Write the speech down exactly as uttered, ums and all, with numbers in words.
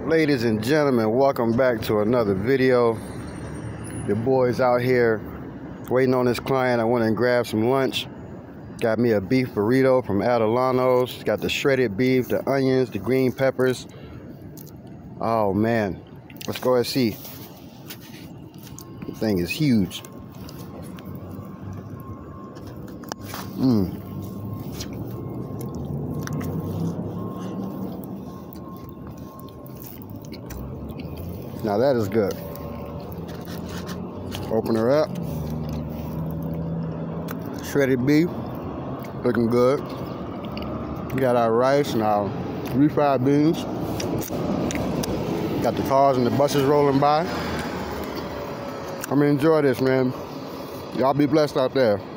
Ladies and gentlemen, welcome back to another video. Your boy's out here waiting on this client. I went and grabbed some lunch. Got me a beef burrito from Atilanos. Got the shredded beef, the onions, the green peppers. Oh man, let's go and see. The thing is huge. Mmm. Now that is good. Open her up. Shredded beef, looking good. We got our rice and our refried beans. Got the cars and the buses rolling by. I'm gonna enjoy this, man. Y'all be blessed out there.